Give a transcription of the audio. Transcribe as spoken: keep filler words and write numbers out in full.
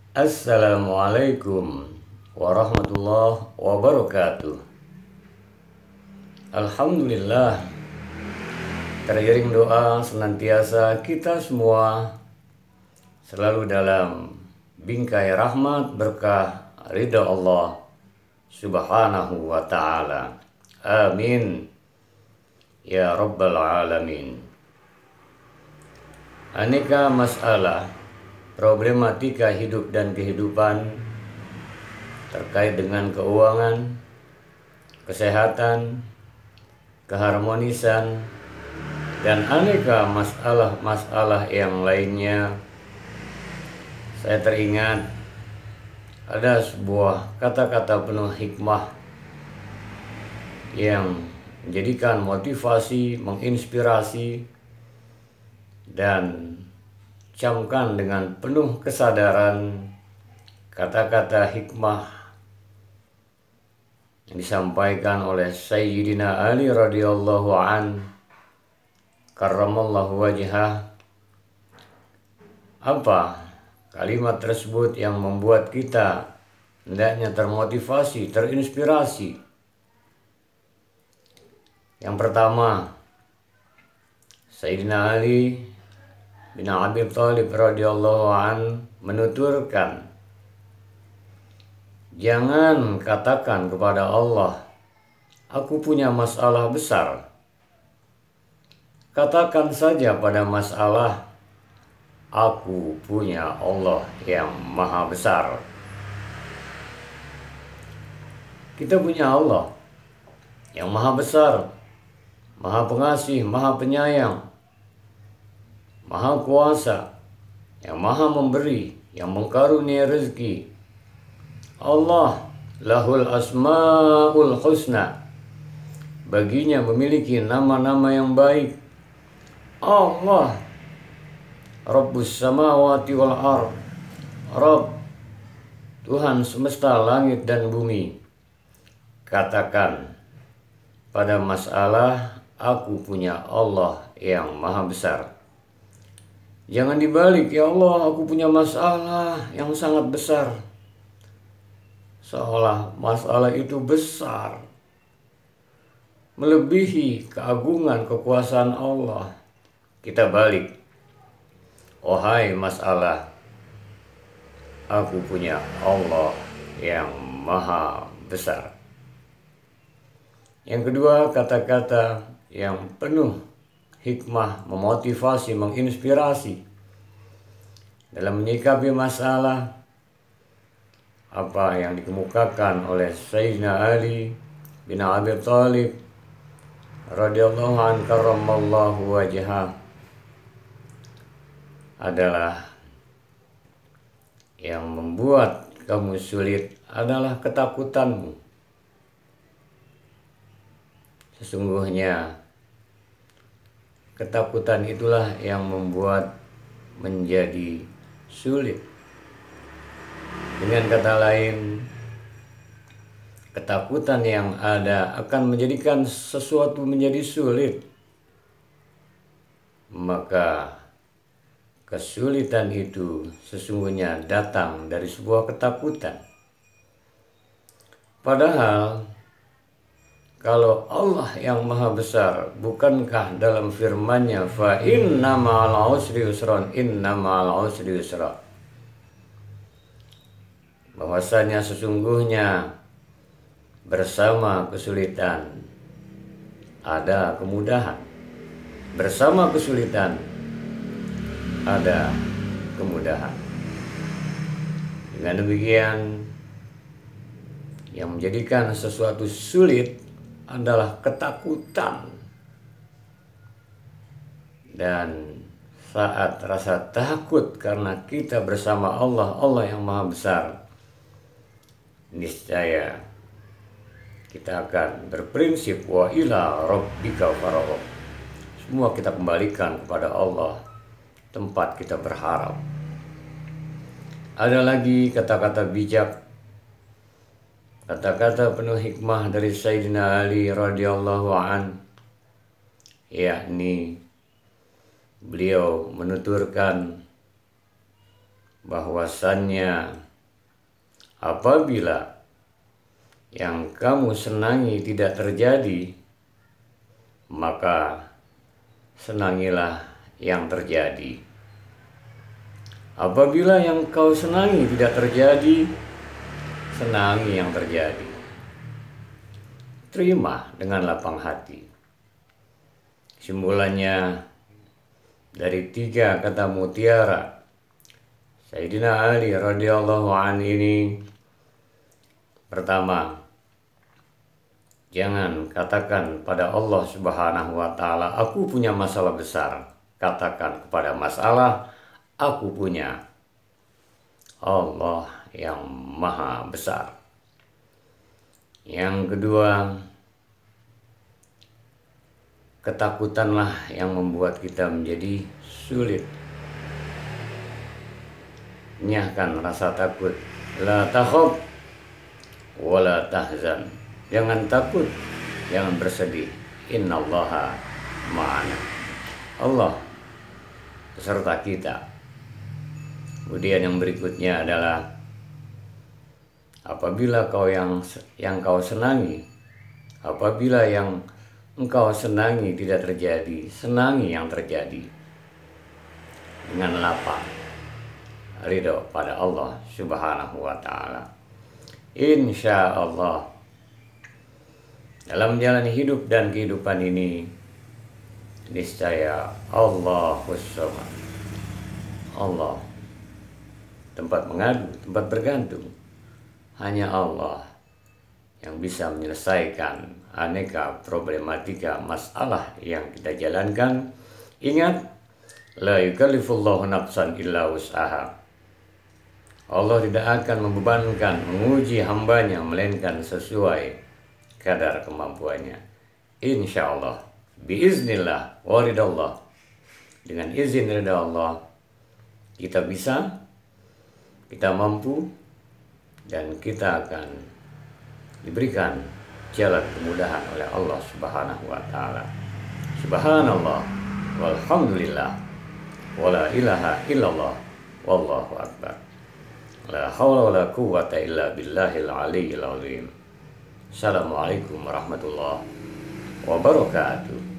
Assalamualaikum warahmatullahi wabarakatuh. Alhamdulillah, teriring doa senantiasa kita semua selalu dalam bingkai rahmat berkah ridha Allah subhanahu wa ta'ala. Amin ya rabbal alamin. Aneka masalah, problematika hidup dan kehidupan terkait dengan keuangan, kesehatan, keharmonisan, dan aneka masalah-masalah yang lainnya. Saya teringat ada sebuah kata-kata penuh hikmah yang menjadikan motivasi, menginspirasi, dan camkan dengan penuh kesadaran kata-kata hikmah yang disampaikan oleh Sayyidina Ali radhiyallahu an karramallahu wajhah. Apa kalimat tersebut yang membuat kita hendaknya termotivasi, terinspirasi? Yang pertama, Sayyidina Ali bin Abi Thalib radhiyallahu an menuturkan, jangan katakan kepada Allah, aku punya masalah besar. Katakan saja pada masalah, aku punya Allah yang maha besar. Kita punya Allah yang maha besar, maha pengasih, maha penyayang, maha kuasa, yang maha memberi, yang mengkarunia rezeki. Allah lahul asmaul husna, baginya memiliki nama-nama yang baik. Allah Rabbus samawati wal ard, Rabb, Tuhan semesta langit dan bumi. Katakan pada masalah, aku punya Allah yang maha besar. Jangan dibalik, ya Allah, aku punya masalah yang sangat besar. Seolah masalah itu besar, melebihi keagungan kekuasaan Allah. Kita balik, wahai masalah, aku punya Allah yang maha besar. Yang kedua, kata-kata yang penuh hikmah, memotivasi, menginspirasi dalam menyikapi masalah, apa yang dikemukakan oleh Sayyidina Ali bin Abi Thalib radhiyallahu an karramallahu wajhah adalah, yang membuat kamu sulit adalah ketakutanmu. Sesungguhnya ketakutan itulah yang membuat menjadi sulit. Dengan kata lain, ketakutan yang ada akan menjadikan sesuatu menjadi sulit. Maka kesulitan itu sesungguhnya datang dari sebuah ketakutan. Padahal kalau Allah yang maha besar, bukankah dalam firman-Nya, fa inna ma'al usri yusran, inna ma'al usri yusra, bahwasanya sesungguhnya bersama kesulitan ada kemudahan, bersama kesulitan ada kemudahan. Dengan demikian, yang menjadikan sesuatu sulit adalah ketakutan. Dan saat rasa takut karena kita bersama Allah, Allah yang maha besar, niscaya kita akan berprinsip wa ila rabbika farghab. Semua kita kembalikan kepada Allah, tempat kita berharap. Ada lagi kata-kata bijak, kata-kata penuh hikmah dari Sayyidina Ali radhiyallahu an, yakni beliau menuturkan bahwasannya apabila yang kamu senangi tidak terjadi, maka senangilah yang terjadi. Apabila yang kau senangi tidak terjadi, senangi yang terjadi. Terima dengan lapang hati. Simbolannya dari tiga kata mutiara Sayyidina Ali radhiyallahu anhu ini. Pertama, jangan katakan pada Allah Subhanahu wa taala, aku punya masalah besar. Katakan kepada masalah, aku punya Allah yang maha besar. Yang kedua, ketakutanlah yang membuat kita menjadi sulit. Nyahkan rasa takut. La takhaf wala tahzan. Jangan takut, jangan bersedih. Innallaha ma'ana. Allah beserta kita. Kemudian yang berikutnya adalah apabila kau yang yang kau senangi, apabila yang engkau senangi tidak terjadi, senangi yang terjadi dengan lapang ridho pada Allah Subhanahu wa taala. Insya Allah dalam menjalani hidup dan kehidupan ini, niscaya Allahus Samad, Allah tempat mengadu, tempat bergantung. Hanya Allah yang bisa menyelesaikan aneka problematika masalah yang kita jalankan. Ingat, la yukallifullahu nafsan illa wus'aha. Allah tidak akan membebankan, menguji hambanya, melainkan sesuai kadar kemampuannya. Insya Allah, biiznillah, waridallah, dengan izin ridha Allah, kita bisa, kita mampu, dan kita akan diberikan jalan kemudahan oleh Allah Subhanahu wa taala. Subhanallah walhamdulillah wala ilaha illallah wallahu akbar. La haula wala quwwata illa billahil aliyyil azim. Assalamualaikum warahmatullahi wabarakatuh.